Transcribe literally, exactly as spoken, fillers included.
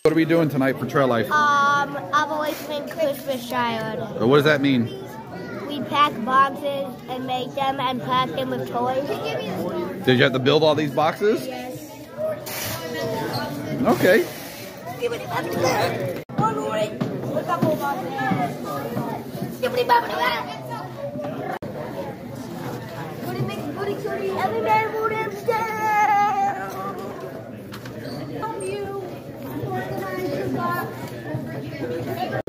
What are we doing tonight for Trail Life? Um, I've always been Christmas child. What does that mean? We pack boxes and make them and pack them with toys. Did you have to build all these boxes? Yes. Okay. Every man